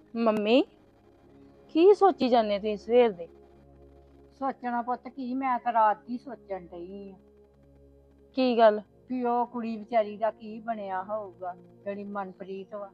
Mummy ਕੀ ਸੋਚੀ ਜਾਂਦੇ ਤੁਸੀਂ ਸਵੇਰ ਦੇ? ਸੋਚਣਾ ਪੁੱਤ ਕੀ, ਮੈਂ ਤਾਂ ਰਾਤ ਦੀ ਸੋਚਣ ਡਈ ਆ ਕੀ ਗੱਲ? ਵੀ ਉਹ ਕੁੜੀ ਵਿਚਾਰੀ ਦਾ ਕੀ ਬਣਿਆ ਹੋਊਗਾ ਜਿਹੜੀ ਮਨਪ੍ਰੀਤ ਵਾ।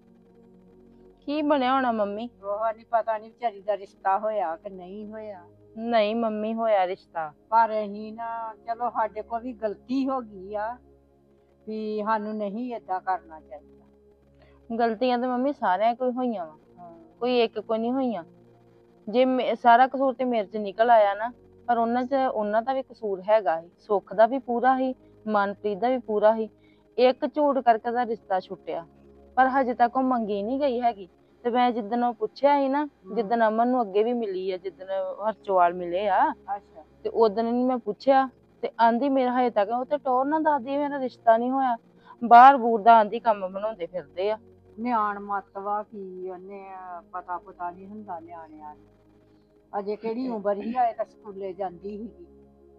ਕੀ ਬਣਿਆ ਹੋਣਾ ਮੰਮੀ? ਉਹ ਨਹੀਂ ਪਤਾ, ਨਹੀਂ ਵਿਚਾਰੀ ਦਾ ਰਿਸ਼ਤਾ ਹੋਇਆ ਕਿ ਨਹੀਂ ਹੋਇਆ। ਨਹੀਂ ਮੰਮੀ, ਹੋਇਆ ਰਿਸ਼ਤਾ। ਪਰ ਅਸੀਂ ਨਾ, ਚਲੋ ਸਾਡੇ ਕੋਲ ਵੀ ਗਲਤੀ ਹੋ ਗਈ ਆ ਵੀ ਸਾਨੂੰ ਨਹੀਂ ਏਦਾਂ ਕਰਨਾ ਚਾਹੀਦਾ। ਗਲਤੀਆਂ ਤਾਂ ਮੰਮੀ ਸਾਰਿਆਂ ਕੋਈ ਹੋਈਆਂ ਵਾ, ਕੋਈ ਇੱਕ ਕੋਈ ਨਹੀਂ ਹੋਈਆਂ। ਜੇ ਸਾਰਾ ਕਸੂਰ ਤੇ ਮੇਰੇ 'ਚ ਨਿਕਲ ਆਇਆ ਨਾ, ਪਰ ਉਹਨਾਂ ਦਾ ਵੀ ਕਸੂਰ ਹੈਗਾ ਸੀ। ਸੁੱਖ ਦਾ ਵੀ ਪੂਰਾ ਸੀ, ਮਨਪ੍ਰੀਤ ਦਾ ਵੀ ਪੂਰਾ ਸੀ। ਇੱਕ ਝੂਠ ਕਰਕੇ ਦਾ ਰਿਸ਼ਤਾ ਛੁੱਟਿਆ, ਪਰ ਹਜੇ ਤੱਕ ਉਹ ਮੰਗੀ ਨਹੀਂ ਗਈ ਹੈਗੀ। ਤੇ ਮੈਂ ਜਿੱਦਣ ਉਹ ਪੁੱਛਿਆ ਸੀ ਨਾ, ਜਿੱਦਣ ਅਮਨ ਨੂੰ ਅੱਗੇ ਵੀ ਮਿਲੀ ਆ, ਜਿੱਦਣ ਹਰਚੋਵਾਲ ਮਿਲੇ ਆ, ਅੱਛਾ। ਤੇ ਉਦਣ ਮੈਂ ਪੁੱਛਿਆ ਤੇ ਆਂਦੀ ਮੇਰਾ ਹਜੇ ਤੱਕ, ਉਹ ਤੇ ਟੋਰ ਨਾ ਦੱਸਦੀ ਮੇਰਾ ਰਿਸ਼ਤਾ ਨਹੀਂ ਹੋਇਆ। ਬਾਹਰ ਬੂਰ ਦਾ ਆਂਦੀ ਕੰਮ ਬਣਾਉਂਦੇ ਫਿਰਦੇ ਆ। ਨਿਆਣ ਮੱਤਵਾ ਕੀ, ਉਹਨੇ ਪਤਾ ਪਤਾ ਨਹੀਂ ਹੁੰਦਾ ਨਿਆਣਿਆਂ ਨੂੰ। ਅਜੇ ਕਿਹੜੀ ਉਮਰ ਹੀ ਆਏ ਤਾਂ ਸਕੂਲੇ ਜਾਂਦੀ ਸੀਗੀ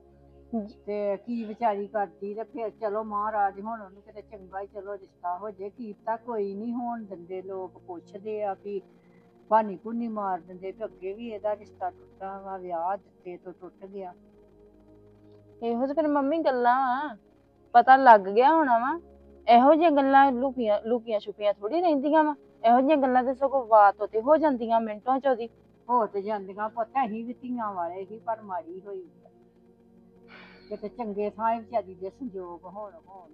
ਤੇ ਕੀ ਵਿਚਾਰੀ ਕਰਦੀ। ਤੇ ਫਿਰ ਚਲੋ ਮਹਾਰਾਜ ਹੁਣ ਉਹਨੂੰ ਕਿਤੇ ਚੰਗਾ ਹੀ ਚਲੋ ਰਿਸ਼ਤਾ ਹੋ ਜੇ। ਕੀਤਾ ਕੋਈ ਨਹੀਂ ਹੋਣ ਦਿੰਦੇ, ਲੋਕ ਪੁੱਛਦੇ ਆ ਵੀ ਭਾਨੀ ਭੁਨੀ ਮਾਰ ਦਿੰਦੇ ਵੀ ਅੱਗੇ ਵੀ ਇਹਦਾ ਰਿਸ਼ਤਾ ਟੁੱਟਾ ਵਾ, ਵਿਆਹ ਦਿੱਤੇ ਤੋਂ ਟੁੱਟ ਗਿਆ। ਇਹੋ ਤੇ ਫਿਰ ਮੰਮੀ ਗੱਲਾਂ ਵਾ, ਪਤਾ ਲੱਗ ਗਿਆ ਹੋਣਾ ਵਾ। ਇਹੋ ਜਿਹੀਆਂ ਗੱਲਾਂ ਲੁਕੀਆਂ ਛੁਪੀਆਂ ਥੋੜੀ ਰਹਿੰਦੀਆਂ ਵਾ। ਇਹੋ ਜਿਹੀਆਂ ਗੱਲਾਂ ਤੇ ਸਗੋਂ ਬਾਤ ਤੇ ਹੋ ਜਾਂਦੀਆਂ ਮਿੰਟਾਂ ਚ ਉਹਦੀ। ਹੋ ਤੇ ਜਾਂਦੀਆਂ ਪੁੱਤ, ਅਸੀਂ ਵੀ ਧੀਆਂ ਵਾਲੇ ਹੀ, ਪਰ ਮਾੜੀ ਹੋਈ ਕਿਤੇ ਚੰਗੇ ਥਾਂ ਵਿਚਾਰੀ ਦੇ ਸੰਜੋਗ ਹੋਣ।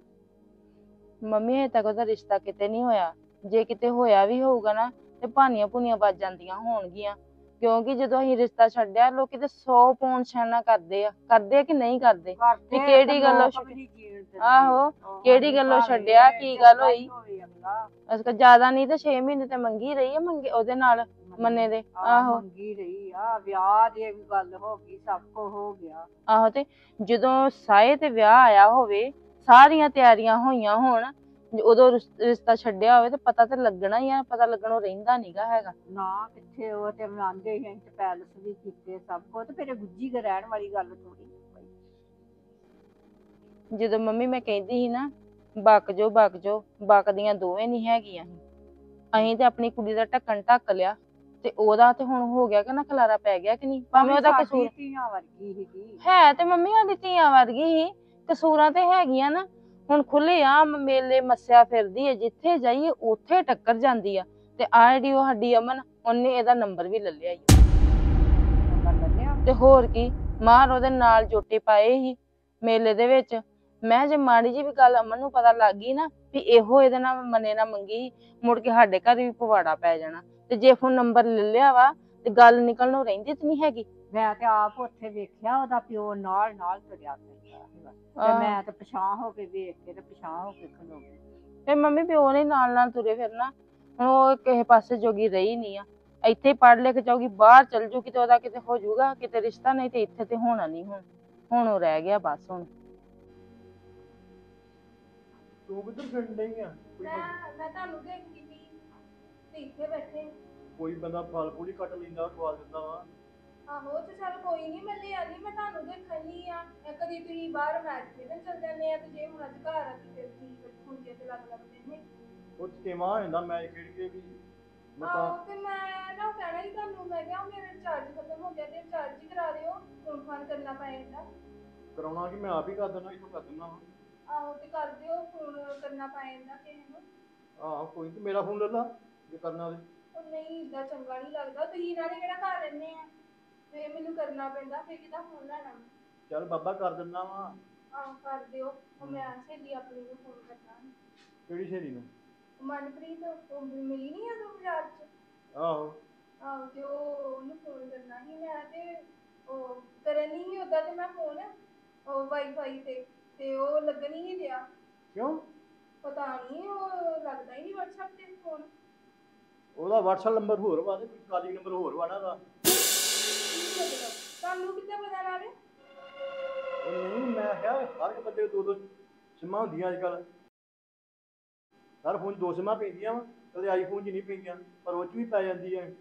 ਮੰਮੀ ਹਜੇ ਤੱਕ ਉਹਦਾ ਰਿਸ਼ਤਾ ਕਿਤੇ ਨਹੀਂ ਹੋਇਆ। ਜੇ ਕਿਤੇ ਹੋਇਆ ਵੀ ਹੋਊਗਾ ਨਾ, ਤੇ ਭਾਨੀਆਂ ਭੁਨੀਆਂ ਵੱਜ ਜਾਂਦੀਆਂ ਹੋਣਗੀਆਂ। ਕਿਉਂਕਿ ਜਦੋਂ ਅਸੀਂ ਰਿਸ਼ਤਾ ਛੱਡਿਆ, ਲੋਕੀ ਤੇ 100 ਪੌਂਡ ਛਾਣਾ ਕਰਦੇ ਆ ਕਿ ਨਹੀਂ ਕਰਦੇ ਵੀ ਕਿਹੜੀ ਗੱਲੋਂ ਆਹੋ ਕਿਹੜੀ ਗੱਲੋਂ ਛੱਡਿਆ, ਕੀ ਗੱਲ ਹੋਈ। ਅਸਲ ਜ਼ਿਆਦਾ ਨਹੀਂ ਤੇ 6 ਮਹੀਨੇ ਤੇ ਮੰਗੀ ਰਹੀ ਆ, ਮੰਗੇ ਉਹਦੇ ਨਾਲ ਮੰਨੇ ਦੇ। ਆਹੋ ਮੰਗੀ ਰਹੀ ਆ, ਵਿਆਹ ਦੀ ਵੀ ਗੱਲ ਹੋ ਗਈ, ਸਭ ਕੁਝ ਹੋ ਗਿਆ। ਆਹੋ ਤੇ ਜਦੋਂ ਸਾਏ ਤੇ ਵਿਆਹ ਆਇਆ ਹੋਵੇ, ਸਾਰੀਆਂ ਤਿਆਰੀਆਂ ਹੋਈਆਂ ਹੋਣ, ਉਦੋਂ ਰਿਸ਼ਤਾ ਛੱਡਿਆ ਹੋਵੇ ਤੇ ਪਤਾ ਤੇ ਲੱਗਣਾ ਹੀ ਆ। ਪਤਾ ਲੱਗਣੋਂ ਰਹਿੰਦਾ ਨੀਗਾ ਹੈਗਾ। ਨਾ ਕਿੱਥੇ, ਉਹ ਤੇ ਆਂਦੇ ਸੀ ਅਸੀਂ ਪੈਲਸ ਵੀ ਕੀਤੇ ਸਭ ਕੁਝ, ਤੇ ਫਿਰ ਗੁੱਜੀ ਕੇ ਰਹਿਣ ਵਾਲੀ ਗੱਲ ਥੋੜੀ। ਜਦੋਂ ਮੰਮੀ ਮੈਂ ਕਹਿੰਦੀ ਸੀ ਨਾ ਬਕ ਜੋ ਬਕਦੀਆਂ ਦੋਵੇਂ ਨਹੀਂ ਹੈਗੀਆਂ। ਅਸੀਂ ਤੇ ਆਪਣੀ ਕੁੜੀ ਦਾ ਢੱਕਣ ਢੱਕ ਲਿਆ, ਤੇ ਉਹਦਾ ਤੇ ਹੁਣ ਹੋ ਗਿਆ ਕਿ ਨਾ ਖਲਾਰਾ ਪੈ ਗਿਆ ਕਿ ਨਹੀਂ। ਭਾਵੇਂ ਉਹਦਾ ਕਸੂਰ ਧੀਆਂ ਵਰਗੀ ਸੀਗੀ ਹੈ, ਤੇ ਮੰਮੀ ਸਾਡੀ ਧੀਆਂ ਵਰਗੀ ਸੀ। ਕਸੂਰਾਂ ਤੇ ਹੈਗੀਆਂ ਨਾ। ਹੁਣ ਖੁੱਲੇ ਆਮ ਮੇਲੇ ਮੱਸਿਆ ਫਿਰਦੀ ਹੈ, ਜਿੱਥੇ ਜਾਈਏ ਉੱਥੇ ਟੱਕਰ ਜਾਂਦੀ ਆ। ਤੇ ਆ ਜਿਹੜੀ ਉਹ ਸਾਡੀ ਅਮਨ, ਉਹਨੇ ਇਹਦਾ ਨੰਬਰ ਵੀ ਲੈ ਲਿਆ ਤੇ ਹੋਰ ਕੀ। ਮਾਰ ਉਹਦੇ ਨਾਲ ਜੋਟੇ ਪਾਏ ਸੀ ਮੇਲੇ ਦੇ ਵਿੱਚ। ਮੈਂ ਜੇ ਮਾੜੀ ਜੀ ਵੀ ਗੱਲ ਅਮਨ ਨੂੰ ਪਤਾ ਲੱਗ ਗਈ ਨਾ ਵੀ ਇਹੋ ਇਹਦੇ ਨਾਲ ਮੰਨੇ ਨਾ ਮੰਗੀ, ਮੁੜ ਕੇ ਸਾਡੇ ਘਰ ਵੀ ਪਵਾੜਾ ਪੈ ਜਾਣਾ। ਤੇ ਜੇ ਹੁਣ ਨੰਬਰ ਲੈ ਲਿਆ ਵਾ ਤੇ ਗੱਲ ਨਿਕਲਣੋਂ ਰਹਿੰਦੀ ਤੇ ਨਹੀਂ ਹੈਗੀ। ਮੈਂ ਤੇ ਆਪ ਉੱਥੇ ਵੇਖਿਆ, ਉਹਦਾ ਪਿਓ ਨਾਲ ਨਾਲ ਤੁਰਿਆ ਫਿਰਦਾ ਤੇ ਮੈਂ ਤੇ ਪਛਾਣ ਹੋ ਕੇ ਵੇਖ ਕੇ ਤੇ ਪਛਾਣ ਹੋ ਕੇ ਖਲੋ ਗਈ। ਤੇ ਮੰਮੀ ਪਿਓ ਨੇ ਨਾਲ ਨਾਲ ਤੁਰੇ ਫਿਰਨਾ। ਹੁਣ ਉਹ ਕਿਸੇ ਪਾਸੇ ਜੋਗੀ ਰਹੀ ਨਹੀਂ ਆ। ਇੱਥੇ ਪੜ੍ਹ ਲਿਖ ਜਾਊਗੀ, ਬਾਹਰ ਚਲ ਜੂਗੀ ਤੇ ਉਹਦਾ ਕਿਤੇ ਹੋ ਜਾਊਗਾ ਕਿਤੇ ਰਿਸ਼ਤਾ, ਨਹੀਂ ਤੇ ਇੱਥੇ ਤੇ ਹੋਣਾ ਨਹੀਂ। ਹੁਣ ਉਹ ਰਹਿ ਗਿਆ ਬਸ। ਹੁਣ ਤੂੰ ਕਿੱਧਰ ਫਿਰਨ ਡਈ ਆ? ਮੈਂ ਤੁਹਾਨੂੰ ਦੇਖਦੀ ਵੀ ਤੇ ਇੱਥੇ ਬੈਠੇ। ਕੋਈ ਬੰਦਾ ਫਲ ਫੂਲ ਹੀ ਕੱਟ ਲੈਂਦਾ, ਖਵਾ ਦਿੰਦਾ ਵਾ। ਆਹੋ ਤੇ ਚੱਲ ਕੋਈ ਨਹੀਂ, ਮੈਂ ਲੈ ਆਂਦੀ। ਮੈਂ ਤੁਹਾਨੂੰ ਦੇਖਣ ਨਹੀਂ ਆ, ਕਦੀ ਤੁਸੀਂ ਬਾਹਰ ਮੈਚ ਖੇਡਣ ਚਲ ਜਾਂਦੇ ਆ, ਤੇ ਜੇ ਹੁਣ ਅੱਜ ਘਰ ਆ ਤੇ ਫਿਰ ਤੁਸੀਂ ਹੁੰਦੀਆਂ ਤੇ ਲੱਗ ਨੇ। ਉਹ ਕਿਵੇਂ ਹੋ ਜਾਂਦਾ ਮੈਚ ਖੇਡ ਕੇ ਵੀ। ਆਹੋ ਤੇ ਮੈਂ ਨਾ ਕਹਿਣਾ ਹੀ ਤੁਹਾਨੂੰ, ਮੈਂ ਕਿਹਾ ਮੇਰਾ ਰਿਚਾਰਜ ਖਤਮ ਹੋ ਗਿਆ ਤੇ ਰਿਚਾਰਜ ਹੀ ਕਰਾ ਦਿਓ, ਫੋਨ ਫਾਨ ਕਰਨਾ ਪਏਗਾ। ਕਰਾਉਣਾ ਕਿ ਮੈਂ ਆਪ ਹੀ ਕਰ ਦਿੰਦਾ, ਇੱਥੋਂ ਕਰ ਦਿੰਦਾ ਵਾ। ਆਹੋ ਤੇ ਕਰ ਦਿਓ, ਫੋਨ ਕਰਨਾ ਪਏਗਾ ਕਿਸੇ ਨੂੰ। ਆਹੋ ਕੋਈ ਨੀ, ਮੇਰਾ ਫੋਨ ਲੈ ਲਾ ਜੇ ਕਰਨਾ ਹੋਵੇ। ਉਹ ਨਹੀਂ, ਏਦਾਂ ਚੰਗਾ ਨਹੀਂ ਲੱਗਦਾ। ਤੁਸੀਂ ਨਾਲੇ ਕਿਹੜਾ ਘਰ ਰਹਿੰਦੇ ਆ, ਫੇਰ ਮੈਨੂੰ ਕਰਨਾ ਪੈਂਦਾ, ਫੇਰ ਕਿਹਦਾ ਫੋਨ ਲੈਣਾ। ਚੱਲ ਬਾਬਾ ਕਰ ਦਿੰਦਾ ਵਾ। ਆਹੋ ਕਰ ਦਿਓ। ਮੈਂ ਸਹੇਲੀ ਆਪਣੀ ਨੂੰ ਫੋਨ ਕਰਨਾ। ਕਿਹੜੀ ਸਹੇਲੀ ਨੂੰ? ਮਨਪ੍ਰੀਤ, ਉਹ ਮਿਲੀ ਨਹੀਂ ਉਦੋਂ ਬਾਜ਼ਾਰ ਚ। ਆਹੋ ਆਹੋ ਤੇ ਉਹਨੂੰ ਫੋਨ ਕਰਨਾ ਸੀ ਮੈਂ, ਤੇ ਉਹ ਕਰਨ ਨਹੀਂ ਸੀ ਓਦਾਂ ਤੇ ਮੈਂ ਫੋਨ ਉਹ ਵਾਈਫਾਈ ਤੇ ਉਹ ਲੱਗਣ ਹੀ ਨਹੀਂ ਦਿਆ। ਕਿਉਂ? ਪਤਾ ਨਹੀਂ, ਉਹ ਲੱਗਦਾ ਹੀ ਨਹੀਂ WhatsApp ਤੇ ਫੋਨ। ਉਹਦਾ WhatsApp ਨੰਬਰ ਹੋਰ ਵਾ ਤੇ ਕਾਲੀ ਨੰਬਰ ਹੋਰ ਵਾ ਨਾ ਉਹਦਾ। ਤੁਹਾਨੂੰ ਕਿੱਦਾਂ ਪਤਾ ਨਾਲੇ? ਉਹ ਨਹੀਂ, ਮੈਂ ਕਿਹਾ ਹਰ ਇੱਕ ਬੰਦੇ ਦੋ ਦੋ ਸਿਮਾਂ ਹੁੰਦੀਆਂ ਅੱਜ ਕੱਲ। ਹਰ ਫੋਨ 'ਚ ਦੋ ਸਿਮਾਂ ਪੈਂਦੀਆਂ ਵਾ, ਕਦੇ ਆਈਫੋਨ 'ਚ ਨਹੀਂ ਪੈਂਦੀਆਂ, ਪਰ ਉਹ 'ਚ ਵੀ ਪੈ ਜਾਂਦੀ ਹੈ।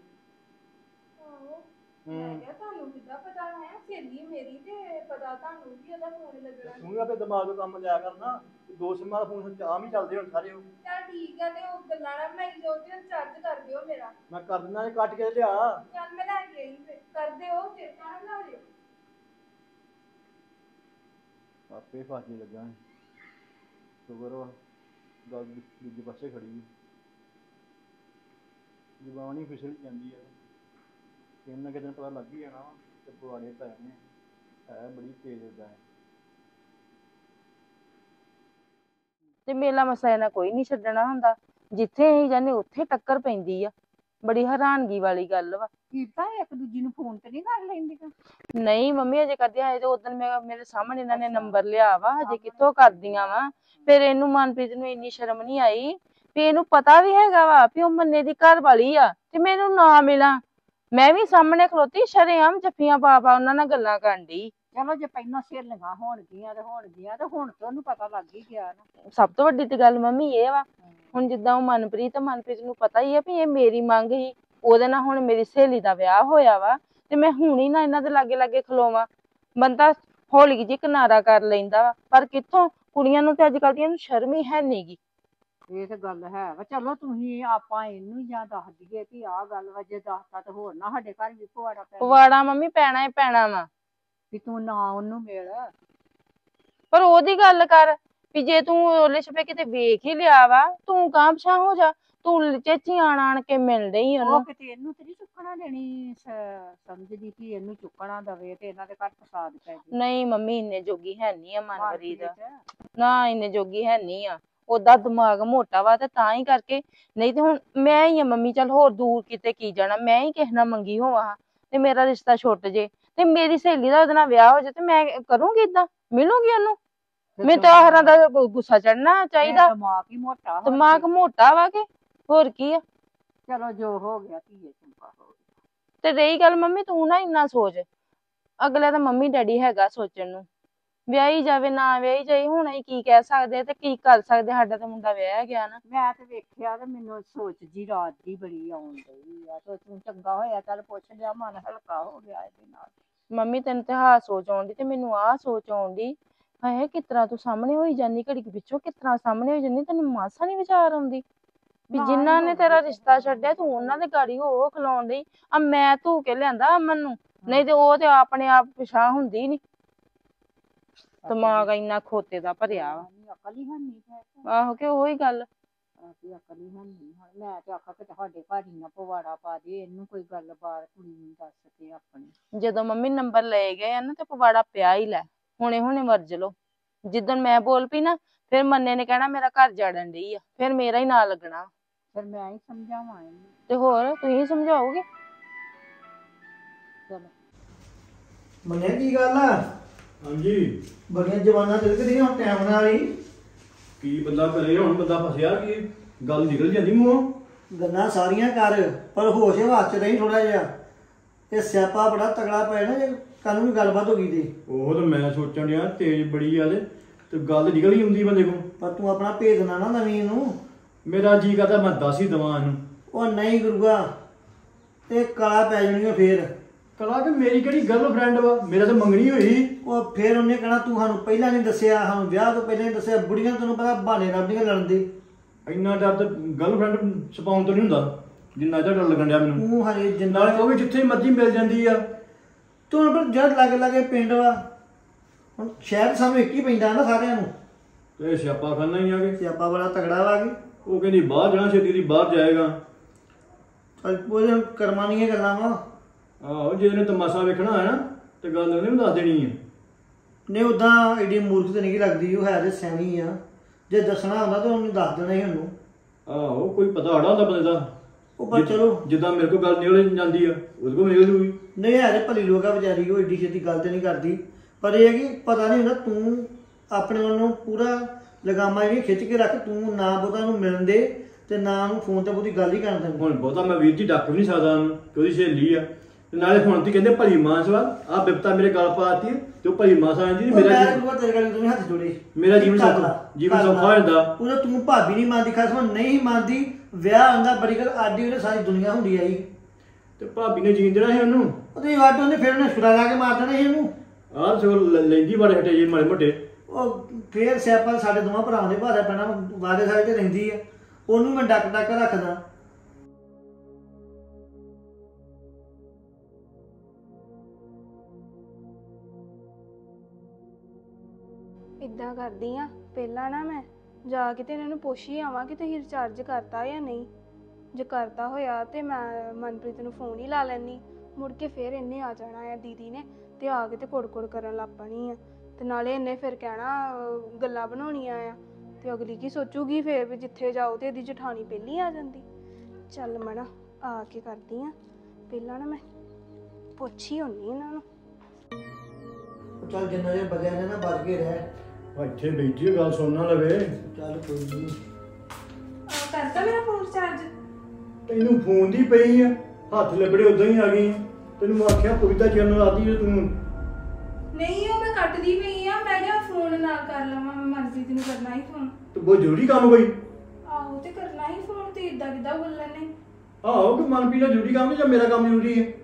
ਮੈਂ ਕਿਹਾ ਤੁਹਾਨੂੰ ਕਿੱਦਾਂ ਪਤਾ ਹੈ, ਸਹੇਲੀ ਮੇਰੀ ਤੇ ਪਤਾ ਤੁਹਾਨੂੰ ਵੀ ਉਹਦਾ ਫੋਨ ਲੱਗਣਾ। ਤੂੰ ਵੀ ਆਪਣੇ ਦਿਮਾਗ ਤੋਂ ਕੰਮ ਲਿਆ ਕਰਨਾ। ਦੋ ਸਿਮਾਂ ਦਾ ਫੋਨ ਆਮ ਹੀ ਚੱਲਦੇ ਹੁਣ ਸਾਰੇ। ਚੱਲ ਠੀਕ ਆ, ਤੇ ਉਹ ਗੱਲਾਂ ਨਾ ਬਣਾਈ ਜਾਓ ਤੇ ਚਾਰਜ ਕਰ ਦਿਓ। ਦਿਓ ਮੇਰਾ। ਮੈਂ ਕਰ ਦਿੰਦਾ, ਕੱਟ ਕੇ ਲਿਆ। ਚੱਲ ਮੈਂ ਲੈ ਕੇ ਆਈ ਫਿਰ ਕਰ ਦਿਓ ਫਿਰ ਕਾਹ ਲਾ ਲਿਓ। ਆਪੇ ਫਾਸੀ ਲੱਗਾ ਸ਼ੁਕਰ ਵਾ ਗੱਲ ਦੂਜੇ ਪਾਸੇ ਖੜੀ ਜ਼ਬਾਨ ਹੀ ਫਿਸਲ ਜਾਂਦੀ ਹੈ। ਕਿਤੇ ਨਾ ਕਿਤੇ ਪਤਾ ਲੱਗ ਹੀ ਜਾਣਾ ਵਾ ਤੇ ਪੁਆੜੇ ਪੈ ਨੇ ਹੈ ਬੜੀ ਤੇਜ਼ ਏਦਾਂ ਹੈ। ਤੇ ਮੇਲਾ ਮਸਾ ਇਹਨਾਂ ਕੋਈ ਨਹੀਂ ਛੱਡਣਾ ਹੁੰਦਾ, ਜਿੱਥੇ ਅਸੀਂ ਜਾਂਦੇ ਉੱਥੇ ਟੱਕਰ ਪੈਂਦੀ ਆ। ਬੜੀ ਹੈਰਾਨਗੀ ਵਾਲੀ ਗੱਲ ਵਾ। ਕੀਤਾ ਇੱਕ ਦੂਜੀ ਨੂੰ ਫੋਨ ਤੇ ਨਹੀਂ ਕਰ ਲੈਂਦੀਆਂ? ਨਹੀਂ ਮੰਮੀ ਅਜੇ ਕਰਦੀਆਂ, ਹਜੇ ਤੇ ਉਦੋਂ ਮੇਰੇ ਸਾਹਮਣੇ ਇਹਨਾਂ ਨੇ ਨੰਬਰ ਲਿਆ ਵਾ, ਹਜੇ ਕਿੱਥੋਂ ਕਰਦੀਆਂ ਵਾ। ਫਿਰ ਇਹਨੂੰ ਮਨਪ੍ਰੀਤ ਨੂੰ ਇੰਨੀ ਸ਼ਰਮ ਨਹੀਂ ਆਈ ਵੀ ਇਹਨੂੰ ਪਤਾ ਵੀ ਹੈਗਾ ਵਾ ਵੀ ਉਹ ਮੰਨੇ ਦੀ ਘਰ ਵਾਲੀ ਆ ਤੇ ਮੈਨੂੰ ਨਾ ਮਿਲਾਂ। ਮੈਂ ਵੀ ਸਾਹਮਣੇ ਖਲੋਤੀ ਸ਼ਰੇਆਮ ਜੱਫੀਆਂ ਪਾ ਪਾ ਉਹਨਾਂ ਨਾਲ ਗੱਲਾਂ ਕਰਨ ਡਈ। ਚਲੋ ਜੇ ਪਹਿਲਾਂ ਸਹੇਲੀਆਂ ਹੋਣਗੀਆਂ ਤੇ ਹੁਣ ਤੇ ਉਹਨੂੰ ਪਤਾ ਲੱਗ ਹੀ ਗਿਆ ਨਾ। ਸਭ ਤੋਂ ਵੱਡੀ ਤੇ ਗੱਲ ਮੰਮੀ ਇਹ ਵਾ, ਹੁਣ ਜਿੱਦਾਂ ਉਹ ਮਨਪ੍ਰੀਤ ਨੂੰ ਪਤਾ ਹੀ ਆ ਵੀ ਇਹ ਮੇਰੀ ਮੰਗ ਹੀ, ਉਹਦੇ ਨਾਲ ਹੁਣ ਮੇਰੀ ਸਹੇਲੀ ਦਾ ਵਿਆਹ ਹੋਇਆ ਵਾ ਤੇ ਮੈਂ ਹੁਣ ਹੀ ਨਾ ਇਹਨਾਂ ਦੇ ਲਾਗੇ ਲਾਗੇ ਖਲੋਵਾਂ। ਬੰਦਾ ਹੌਲੀ ਜਿਹੀ ਕਿਨਾਰਾ ਕਰ ਲੈਂਦਾ ਵਾ, ਪਰ ਕਿੱਥੋਂ ਕੁੜੀਆਂ ਨੂੰ ਤੇ ਅੱਜ ਕੱਲ੍ਹ ਦੀਆਂ ਨੂੰ ਸ਼ਰਮ ਹੀ ਹੈ ਨੀ ਗੀ। ਇਹ ਤੇ ਗੱਲ ਹੈ ਵਾ। ਚਲੋ ਤੁਸੀਂ ਆਪਾਂ ਇਹਨੂੰ ਜਾਂ ਦੱਸ ਦਈਏ ਕਿ ਆਹ ਗੱਲ ਵਾ, ਜੇ ਦੱਸਤਾ ਤੇ ਹੋਰ ਨਾ ਸਾਡੇ ਘਰ ਵੀ ਪਵਾੜਾ ਪੈ ਪਵਾੜਾ ਮੰਮੀ ਪੈਣਾ ਹੀ ਪੈਣਾ ਵਾ। ਵੀ ਤੂੰ ਨਾ ਉਹਨੂੰ ਮਿਲ। ਪਰ ਉਹਦੀ ਗੱਲ ਕਰ ਵੀ ਜੇ ਤੂੰ ਉਹਲੇ ਛਪੇ ਕਿਤੇ ਵੇਖ ਹੀ ਲਿਆ ਵਾ, ਤੂੰ ਕਾਂ ਪਛਾਂ ਹੋ ਜਾ। ਤੂੰ ਚੇਚੀ ਆਣ ਕੇ ਮਿਲ ਰਹੀ ਉਹਨੂੰ। ਉਹ ਕਿਤੇ ਇਹਨੂੰ ਤੇ ਨੀ ਚੁੱਕਣਾ ਦੇਣੀ, ਸਮਝਦੀ ਕਿ ਇਹਨੂੰ ਚੁੱਕਣਾ ਦਵੇ ਤੇ ਇਹਨਾਂ ਦੇ ਘਰ ਫਸਾਦ ਪੈ ਜਾਏ। ਨਹੀਂ ਮੰਮੀ ਇੰਨੇ ਜੋਗੀ ਹੈ ਨੀ ਆ ਮਨਪ੍ਰੀਤ, ਨਾ ਇੰਨੇ ਜੋਗੀ ਹੈ ਨੀ ਆ। ਉਹਦਾ ਦਿਮਾਗ ਮੋਟਾ ਵਾ ਤੇ ਤਾਂ ਹੀ ਕਰਕੇ, ਨਹੀਂ ਤੇ ਹੁਣ ਮੈਂ ਹੀ ਆ ਮੰਮੀ, ਚੱਲ ਹੋਰ ਦੂਰ ਕਿਤੇ ਕੀ ਜਾਣਾ, ਮੈਂ ਹੀ ਕਿਸੇ ਨਾਲ ਮੰਗੀ ਹੋਵਾਂ ਤੇ ਮੇਰਾ ਰਿਸ਼ਤਾ ਛੁੱਟ ਜੇ ਤੇ ਮੇਰੀ ਸਹੇਲੀ ਦਾ ਉਹਦੇ ਨਾਲ ਵਿਆਹ ਹੋ ਜਾਏ ਤੇ ਮੈਂ ਕਰੂੰਗੀ ਏਦਾਂ, ਮਿਲੂੰਗੀ ਉਹਨੂੰ? ਮੈਨੂੰ ਤਾਂ ਆਹਰਾਂ ਦਾ ਗੁੱਸਾ ਚੜਨਾ ਚਾਹੀਦਾ। ਦਿਮਾਗ ਹੀ ਮੋਟਾ, ਦਿਮਾਗ ਮੋਟਾ ਵਾ ਕੇ ਹੋਰ ਕੀ ਆ। ਚਲੋ ਜੋ ਹੋ ਗਿਆ ਧੀਏ ਚੰਗਾ ਹੋ ਗਿਆ। ਤੇ ਰਹੀ ਗੱਲ ਮੰਮੀ, ਤੂੰ ਨਾ ਇੰਨਾ ਸੋਚ, ਅਗਲਾ ਤਾਂ ਮੰਮੀ ਡੈਡੀ ਹੈਗਾ ਸੋਚਣ ਨੂੰ, ਵਿਆਹੀ ਜਾਵੇ ਨਾ ਵਿਆਹੀ ਜਾਏ, ਹੁਣ ਅਸੀਂ ਕੀ ਕਹਿ ਸਕਦੇ ਤੇ ਕੀ ਕਰ ਸਕਦੇ, ਸਾਡਾ ਤਾਂ ਮੁੰਡਾ ਵਿਆਹਿਆ ਗਿਆ ਨਾ। ਮੈਂ ਤੇ ਵੇਖਿਆ ਤੇ ਮੈਨੂੰ ਸੋਚ ਜੀ ਰਾਤ ਦੀ ਬੜੀ ਆਉਣ ਡਈ ਆ ਤੇ ਤੂੰ ਚੰਗਾ ਹੋਇਆ ਚੱਲ ਪੁੱਛ ਲਿਆ, ਮਨ ਹਲਕਾ ਹੋ ਗਿਆ ਇਹਦੇ ਨਾਲ। ਮੰਮੀ ਤੈਨੂੰ ਤੇ ਆਹ ਸੋਚ ਆਉਂਦੀ ਤੇ ਮੈਨੂੰ ਆਹ ਸੋਚ ਆਉਂਦੀ, ਹਾਏ ਕਿਸ ਤਰ੍ਹਾਂ ਤੂੰ ਸਾਹਮਣੇ ਹੋਈ ਜਾਂਦੀ, ਘੜੀ ਪਿੱਛੋਂ ਕਿਸ ਤਰ੍ਹਾਂ ਸਾਹਮਣੇ ਹੋਈ ਜਾਂਦੀ, ਤੈਨੂੰ ਮਾਸਾ ਨੀ ਵਿਚਾਰ ਆਉਂਦੀ ਵੀ ਜਿਨ੍ਹਾਂ ਨੇ ਤੇਰਾ ਰਿਸ਼ਤਾ ਛੱਡਿਆ ਤੂੰ ਉਹਨਾਂ ਦੇ ਗਾੜੀ ਹੋ ਖਲੋਣ ਡਈ ਆ। ਮੈਂ ਧੂ ਕੇ ਲਿਆਂਦਾ ਅਮਨ ਨੂੰ, ਨਹੀਂ ਤੇ ਉਹ ਤੇ ਆਪਣੇ ਆਪ ਪਿਛਾਂ ਹੁੰਦੀ ਨੀ। ਦਿਮਾਗ ਇੰਨਾ ਖੋਤੇ ਦਾ ਭਰਿਆ ਵਾ। ਅਕਲ ਹੀ ਹੈਨੀ ਹੈ। ਆਹੋ ਕਿ ਉਹੀ ਗੱਲ। ਅਕਲ ਹੀ ਹੈਨੀ। ਹੁਣ ਮੈਂ ਤੇ ਆਖਾਂ ਕਿ ਤੁਹਾਡੇ ਘਰ ਹੀ ਨਾ ਪਵਾੜਾ ਪਾ ਦੇ, ਇਹਨੂੰ ਕੋਈ ਗੱਲਬਾਤ ਕੁੜੀ ਨੂੰ ਦੱਸ ਕੇ ਆਪਣੀ। ਜਦੋਂ ਮੰਮੀ ਨੰਬਰ ਲਏ ਗਏ ਆ ਨਾ ਤੇ ਪਵਾੜਾ ਪਿਆ ਹੀ ਲੈ, ਹੁਣੇ ਹੁਣੇ ਵਰਜ ਲੋ। ਜਿੱਦਣ ਮੈਂ ਬੋਲ ਪਈ ਨਾ ਫਿਰ ਮੰਨੇ ਨੇ ਕਹਿਣਾ ਮੇਰਾ ਘਰ ਜਾੜਨ ਡਈ ਆ, ਫਿਰ ਮੇਰਾ ਹੀ ਨਾਂ ਲੱਗਣਾ। ਫਿਰ ਮੈਂ ਹੀ ਸਮਝਾਵਾਂ ਇਹਨੂੰ ਤੇ ਹੋਰ ਤੁਸੀਂ ਸਮਝਾਓਗੇ? ਚਲੋ ਮੰਨਿਆ ਕੀ ਗੱਲ ਆ? ਹਾਂਜੀ ਬੜੀਆਂ ਜਵਾਨਾਂ ਤਿਲਕਦੀਆਂ ਹੁਣ ਟਾਈਮ ਨਾਲ ਹੀ। ਕੀ ਬੰਦਾ ਕਰੇ ਹੁਣ, ਬੰਦਾ ਫਸਿਆ ਕੀ ਗੱਲ ਨਿਕਲ ਜਾਂਦੀ ਮੂੰਹੋਂ। ਗੱਲਾਂ ਸਾਰੀਆਂ ਕਰ ਪਰ ਹੋਸ਼ ਹਵਾਸ ਚ ਰਹੀ ਥੋੜਾ ਜਿਹਾ। ਇਹ ਸਿਆਪਾ ਬੜਾ ਤਗੜਾ ਪਿਆ ਨਾ, ਜੇ ਕੱਲ ਨੂੰ ਵੀ ਗੱਲਬਾਤ ਹੋ ਗਈ ਤੇ। ਉਹ ਤਾਂ ਮੈਂ ਸੋਚਣ ਡਿਆ ਤੇਜ਼ ਬੜੀ ਆ ਤੇ ਗੱਲ ਨਿਕਲ ਹੀ ਹੁੰਦੀ ਬੰਦੇ ਕੋਲ। ਪਰ ਤੂੰ ਆਪਣਾ ਭੇਜਣਾ ਨਾ ਨਵੀਂ ਨੂੰ। ਮੇਰਾ ਜੀ ਕਰਦਾ ਮੈਂ ਦੱਸ ਹੀ ਦਵਾਂ ਇਹਨੂੰ। ਉਹ ਨਹੀਂ ਗੁਰੂਆ, ਇਹ ਕਲਾ ਪੈ ਜਾਣੀ ਆ ਫੇਰ। ਕਲਾ ਕਿ ਮੇਰੀ ਕਿਹੜੀ ਗਰਲਫ੍ਰੈਂਡ ਵਾ, ਮੇਰਾ ਤਾਂ ਮੰਗਣੀ ਹੋਈ। ਉਹ ਫੇਰ ਉਹਨੇ ਕਹਿਣਾ ਤੂੰ ਸਾਨੂੰ ਪਹਿਲਾਂ ਨਹੀਂ ਦੱਸਿਆ, ਸਾਨੂੰ ਵਿਆਹ ਤੋਂ ਪਹਿਲਾਂ ਨਹੀਂ ਦੱਸਿਆ। ਬੁੜੀਆਂ ਤੈਨੂੰ ਪਤਾ ਬਹਾਨੇ ਲੱਭਦੀਆਂ ਲੜਨ ਦੇ। ਇੰਨਾ ਡਰ ਤਾਂ ਗਰਲਫ੍ਰੈਂਡ ਛਪਾਉਣ ਤੋਂ ਨਹੀਂ ਹੁੰਦਾ ਜਿੰਨਾ ਇਹਦਾ ਡਰ ਲੱਗਣ ਡਿਆ ਮੈਨੂੰ। ਤੂੰ ਹਜੇ ਜਿੰਨਾ ਨਾਲੇ ਉਹ ਵੀ ਜਿੱਥੇ ਮਰਜ਼ੀ ਮਿਲ ਜਾਂਦੀ ਆ। ਤੂੰ ਪਰ ਜਦ ਲਾਗੇ ਲਾਗੇ ਪਿੰਡ ਵਾ, ਹੁਣ ਸ਼ਹਿਰ ਸਾਨੂੰ ਇੱਕ ਹੀ ਪੈਂਦਾ ਨਾ ਸਾਰਿਆਂ ਨੂੰ। ਤੇ ਸਿਆਪਾ ਖਾਨਾ ਹੀ ਆ ਕੇ। ਸਿਆਪਾ ਬੜਾ ਤਗੜਾ ਵਾ ਕੇ। ਉਹ ਕਹਿੰਦੀ ਬਾਹਰ ਜਾਣਾ, ਛੇਤੀ ਦੀ ਬਾਹਰ ਜਾਏਗਾ। ਉਹਦੇ ਕਰਮਾਂ ਦੀਆਂ ਗੱਲਾਂ ਵਾ। ਆਹੋ ਜੇ ਇਹਨੇ ਤਮਾਸ਼ਾ ਵੇਖਣਾ ਹੈ ਨਾ ਤੇ ਗੱਲ ਉਹਨੇ ਵੀ ਦੱਸ ਦੇਣੀ ਹੈ। ਨਹੀਂ ਉਦਾਂ ਐਡੀ ਮੂਰਖ ਤੇ ਨਹੀਂ ਲੱਗਦੀ, ਉਹ ਹੈ ਤੇ ਸਿਆਣੀ ਆ। ਜੇ ਦੱਸਣਾ ਹੁੰਦਾ ਤਾਂ ਉਹਨੂੰ ਦੱਸ ਦੇਣਾ ਸੀ ਉਹਨੂੰ। ਆਹੋ ਕੋਈ ਪਤਾ ਹੜਾ ਹੁੰਦਾ ਬੰਦੇ ਦਾ। ਉਹ ਪਰ ਚਲੋ ਜਿੱਦਾਂ ਮੇਰੇ ਕੋਲ ਗੱਲ ਨਿਕਲ ਜਾਂਦੀ ਆ ਉਹਦੇ ਕੋਲ ਨਿਕਲ ਜੂਗੀ। ਨਹੀਂ ਹੈ ਤੇ ਭਲੀ ਲੋਕ ਆ ਵਿਚਾਰੀ, ਉਹ ਏਡੀ ਛੇਤੀ ਗੱਲ ਤੇ ਨਹੀਂ ਕਰਦੀ। ਪਰ ਇਹ ਹੈ ਕਿ ਪਤਾ ਨਹੀਂ ਹੁੰਦਾ, ਤੂੰ ਆਪਣੇ ਵੱਲੋਂ ਪੂਰਾ ਲਗਾਮਾ ਜਿਹੜੀ ਖਿੱਚ ਕੇ ਰੱਖ। ਤੂੰ ਨਾ ਬਹੁਤਾ ਨੂੰ ਮਿਲਣ ਦੇ ਤੇ ਨਾ ਉਹਨੂੰ ਫੋਨ ਤੇ ਬਹੁਤੀ ਗੱਲ ਹੀ ਕਰਨ ਦੇ। ਹੁਣ ਬਹੁਤਾ ਮੈਂ ਵੀਰ ਜੀ ਡੱਕ ਵੀ ਨਹੀਂ ਸਕਦਾ ਉਹਨੂੰ ਕਿ ਉਹਦੀ ਸਹੇਲੀ ਆ। ਤੇ ਨਾਲੇ ਹੁਣ ਤੁਸੀਂ ਕਹਿੰਦੇ ਭਲੀ ਮਾਂ ਸਵਾ ਆ ਬਿਪਤਾ ਮੇਰੇ ਗੱਲ ਪਾਤੀ ਤੇ ਉਹ ਭਲੀ ਮਾਂ ਸਾਂਦੀ ਮੇਰਾ ਹੱਥ ਜੋੜੇ। ਮੇਰਾ ਜੀਵਨ ਸੌਖਾ ਹੋ ਜਾਂਦਾ। ਉਹਦਾ ਤੂੰ ਭਾਬੀ ਨਹੀਂ ਮੰਨਦੀ, ਖਾਸ ਨਹੀਂ ਮੰਨਦੀ। ਵਿਆਹ ਹੁੰਦਾ ਬੜੀ ਗੱਲ ਆਡੀ ਉਹਨੇ ਸਾਰੀ ਦੁਨੀਆ ਹੁੰਦੀ ਆਈ ਤੇ ਭਾਬੀ ਨੇ ਜੀਣ ਦੇਣਾ ਸੀ ਉਹਨੂੰ। ਉਹਦੀ ਵੱਡ ਉਹਨੇ ਫਿਰ ਉਹਨੇ ਛੁਰਾ ਲਾ ਕੇ ਮਾਰ ਦੇਣਾ ਸੀ ਉਹਨੂੰ। ਆਹ ਸੋ ਲੈਂਦੀ ਬੜੇ ਹਟੇ ਜੇ ਮਾੜੇ ਮੋਟੇ। ਉਹ ਫੇਰ ਸਿਆਪਾ ਸਾਡੇ ਦੋਵਾਂ ਭਰਾਵਾਂ ਦੇ ਭਾਰਾ ਪੈਣਾ, ਵਾਰੇ ਸਾਰੇ ਤੇ ਰਹਿੰਦੀ ਆ। ਉਹਨੂੰ ਮੈਂ ਡੱਕ ਡੱਕ ਰੱਖਦਾ। ਇਦਾਂ ਕਰਦੀ ਆ, ਪਹਿਲਾਂ ਨਾ ਮੈਂ ਜਾ ਕੇ ਤੇ ਇਹਨਾਂ ਨੂੰ ਪੁੱਛ ਹੀ ਆਵਾਂ ਕਿ ਤੁਸੀਂ ਰਿਚਾਰਜ ਕਰਤਾ ਜਾਂ ਨਹੀਂ। ਜੇ ਕਰਤਾ ਹੋਇਆ ਤੇ ਮੈਂ ਮਨਪ੍ਰੀਤ ਨੂੰ ਫੋਨ ਹੀ ਲਾ ਲੈਣੀ। ਮੁੜ ਕੇ ਫਿਰ ਇਹਨੇ ਆ ਜਾਣਾ ਆ, ਦੀਦੀ ਨੇ, ਤੇ ਆ ਕੇ ਤੇ ਕੁੜ-ਕੁੜ ਕਰਨ ਲੱਗ ਪਣੀ ਆ। ਤੇ ਨਾਲੇ ਇਹਨੇ ਫਿਰ ਕਹਿਣਾ ਗੱਲਾਂ ਬਣਾਉਣੀਆਂ ਆ, ਤੇ ਅਗਲੀ ਕੀ ਸੋਚੂਗੀ ਫਿਰ ਵੀ ਜਿੱਥੇ ਜਾਓ ਤੇ ਇਹਦੀ ਜਠਾਣੀ ਪਹਿਲੀ ਆ ਜਾਂਦੀ। ਚੱਲ ਮੈਂ ਨਾ ਆ ਕੇ ਕਰਦੀ ਆ, ਪਹਿਲਾਂ ਨਾ ਮੈਂ ਪੁੱਛ ਹੀ ਆਉਣੀ ਇਹਨਾਂ ਨੂੰ। ਚੱਲ ਜਿੰਨਾ ਜੇ ਬਗਿਆ ਨੇ ਨਾ ਬਚ ਕੇ ਰਹਿ। ਇੱਥੇ ਬੈਠੀ ਗੱਲ ਸੁਣ ਨਾ ਲਵੇ। ਚੱਲ ਕੋਈ ਨਹੀਂ। ਕਰਤਾ ਮੇਰਾ ਫੋਨ ਚਾਰਜ? ਤੈਨੂੰ ਫੋਨ ਦੀ ਪਈ ਆ, ਹੱਥ ਲੱਭੜੇ ਉਦੋਂ ਹੀ ਆ ਗਈ ਆ। ਤੈਨੂੰ ਮੈਂ ਆਖਿਆ ਕਵਿਤਾ ਚੈਨਲ ਆਦੀ ਜੇ ਤੂੰ। ਨਹੀਂ ਉਹ ਮੈਂ ਕੱਟਦੀ ਪਈ ਆ, ਮੈਂ ਕਿਹਾ ਫੋਨ ਨਾ ਕਰ ਲਵਾਂ, ਮੈਂ ਮਨਪ੍ਰੀਤ ਨੂੰ ਕਰਨਾ ਹੀ ਫੋਨ। ਤੇ ਬਹੁਤ ਜ਼ਰੂਰੀ ਕੰਮ ਕੋਈ? ਆਹੋ ਤੇ ਕਰਨਾ ਹੀ ਫੋਨ, ਤੇ ਇਦਾਂ ਕਿੱਦਾਂ ਬੋਲਣ ਨੇ? ਆਹੋ ਕਿ ਮਨਪ੍ਰੀਤ ਦਾ ਜ਼ਰੂਰੀ ਕੰਮ ਨਹੀਂ ਜਾਂ ਮੇਰਾ ਕੰਮ ਜ਼ਰੂਰੀ ਹੈ?